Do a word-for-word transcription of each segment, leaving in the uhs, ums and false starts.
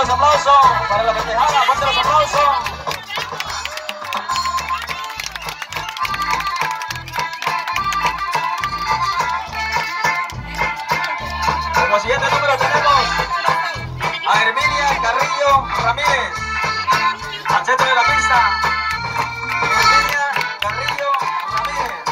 los aplausos para la festejada, fuerte los aplausos. Como siguiente número tenemos a Herminia Carrillo Ramírez, al centro de la pista. Herminia Carrillo Ramírez.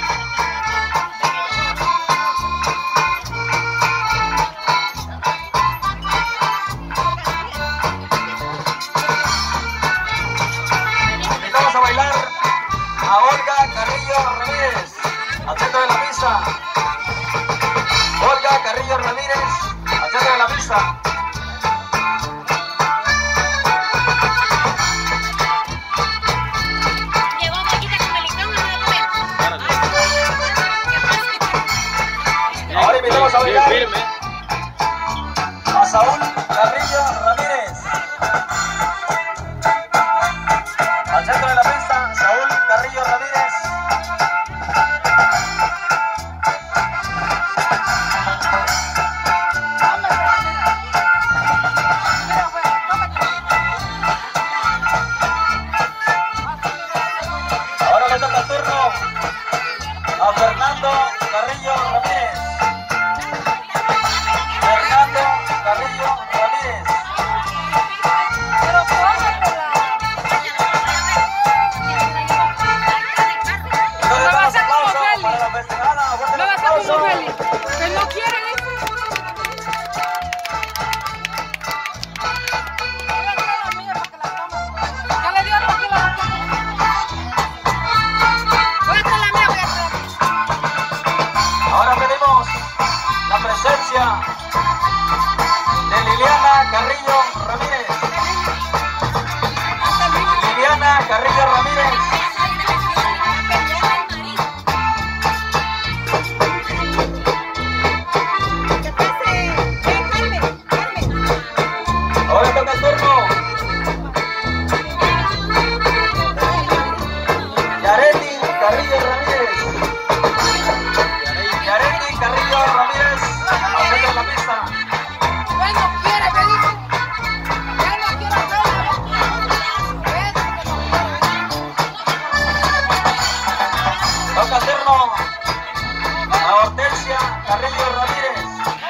Invitamos a bailar a Olga Carrillo Ramírez, al centro de la pista. Olga Carrillo Ramírez, al centro de la pista. Ahora invitamos a bailar a Saúl Carrillo Ramírez, al centro de la pista. Saúl Carrillo Ramírez. Ahora le toca el turno a Fernando Carrillo Ramírez. Fernando Carrillo Ramírez. Entonces damos aplausos para la festejada. Fuerte los aplausos. Que no quieren eso. Ya le dio hasta aquí la voy a hacer la mía, voy a hacer. Ahora pedimos la presencia de Liliana Carrillo Ramírez. Liliana Carrillo Ramírez. Ahora toca el turno Yareli Carrillo Ramírez. Yareli Carrillo Ramírez, al centro de la pista. Él no quiere, me dice. Él no quiere hacerlo. Toca el turno a Hortensia Carrillo Ramírez.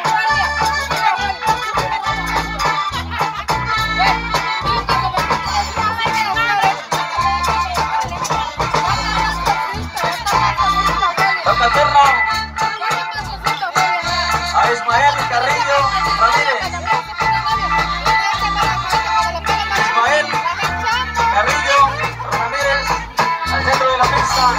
Toca el turno a Ismael Carrillo Ramírez. Ismael Carrillo Ramírez, al centro de la pista.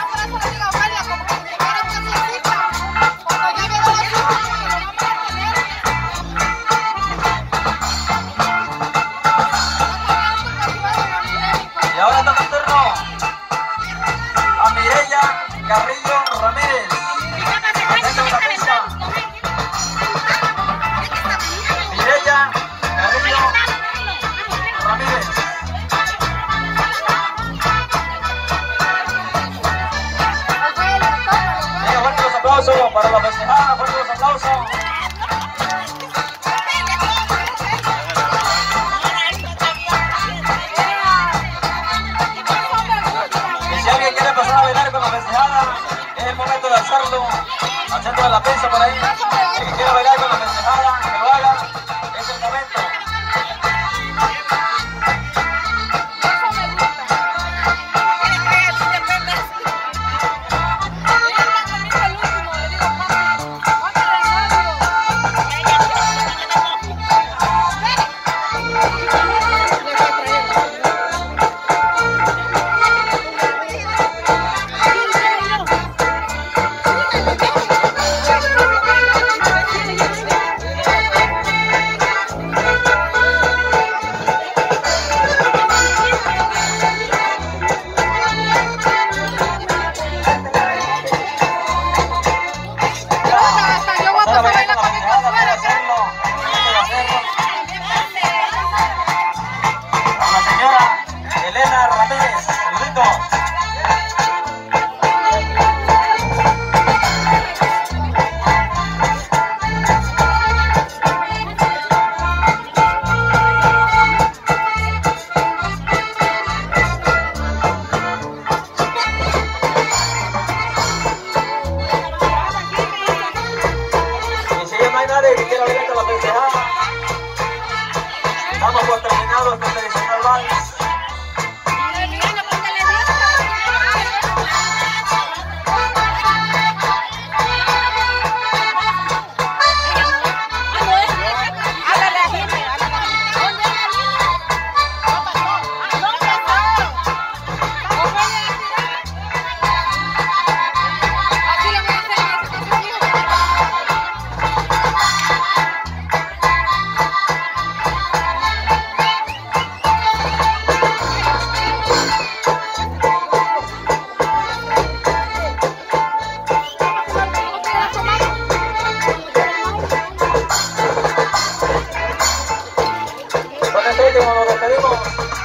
Y ahora toca el turno a Mireya Carrillo Ramírez, al centro de la pista. Mireya Carrillo Ramírez. Venga, fuerte los aplausos para la festejada, fuerte los aplausos. Y si alguien quiere pasar a bailar con la festejada, es el momento de hacerlo al centro de la pista por ahí. El que quiera bailar con la festejada, que lo haga, es el momento. Thank you. saludos con tradicional vals. Como nos despedimos.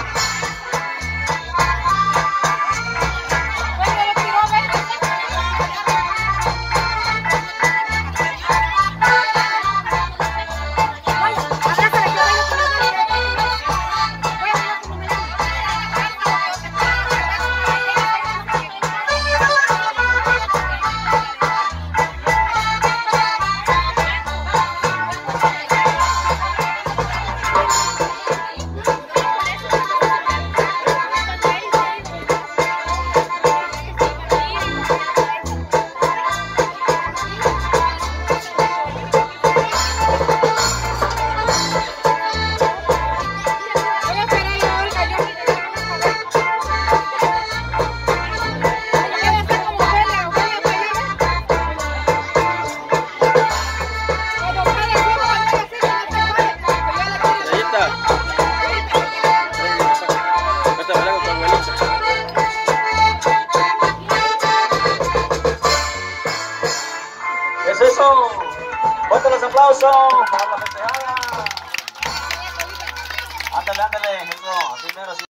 ¿Qué es eso? Fuerte los aplausos para la festejada. Ándale, ándale, eso, así mero, así.